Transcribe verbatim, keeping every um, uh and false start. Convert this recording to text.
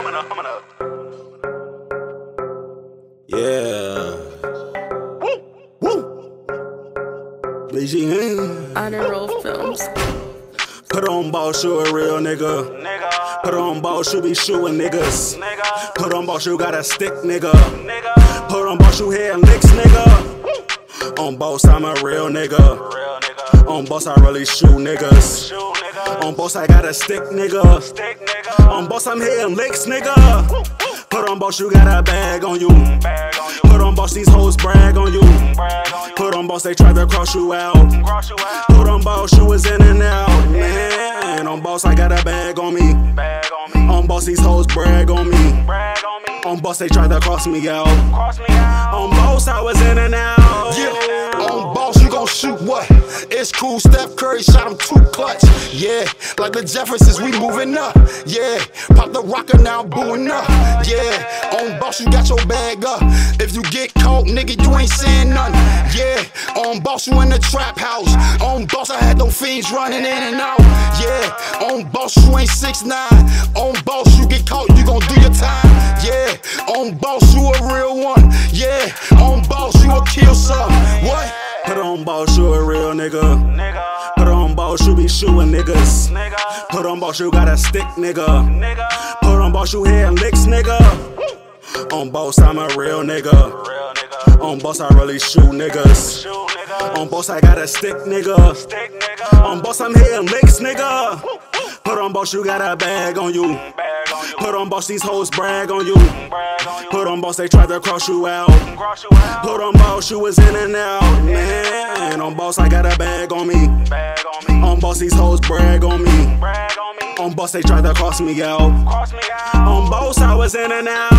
Yeah. Woo! Woo! B G Honor Roll Films. Put on boss, you a real nigga. nigga. Put on boss, you be shooting niggas. Nigga. Put on boss, you got a stick, nigga. nigga. Put on boss, you hitting licks, nigga. On boss, I'm a real nigga. Real nigga. On boss, I really shoot niggas. Shoot, nigga. On boss, I got a stick, nigga. Stick, nigga. On boss, I'm hitting licks, nigga. Put on boss, you got a bag on you. Bag on you. Put on boss, these hoes brag on you. Brag on you. Put on boss, they try to cross you out. Cross you out. Put on boss, you was in and out. Man, on boss, I got a bag on me. Bag on me. On boss, these hoes brag on me. Brag on me. On boss, they try to cross me out. Cross me out. On boss, I was in and out. Yeah. On boss, you gon' shoot what? It's cool, Steph Curry shot him two clutch. Yeah, like the Jeffersons, we moving up. Yeah, pop the rocker now, booing up. Yeah, on boss, you got your bag up. If you get caught, nigga, you ain't saying nothing. Yeah, on boss, you in the trap house. On boss, I had them fiends running in and out. Yeah, on boss, you ain't six nine. On boss, you get caught, you gon' do your time. Yeah, on boss, you a real one. Yeah, on boss, you will kill some. What? Put on boss, you a real nigga. nigga. Put on boss, you be shooting niggas. Nigga. Put on boss, you got a stick, nigga. nigga. Put on boss, you hitting licks, nigga. On boss, I'm a real nigga. Real nigga. On boss, I really shoot niggas. Shoot, nigga. On boss, I got a stick, nigga. Stick, nigga. On boss, I'm hitting licks, nigga. Put on boss, you got a bag on you. Bag on you. Put on boss, these hoes brag on you. Brag on you. Put on boss, they try to cross you out. Cross you out. Put on boss, you was in and out. Man, on boss, I got a bag on me. Bag on me. On boss, these hoes brag on me. Brag on me. On boss, they try to cross me out. Cross me out. On boss, I was in and out.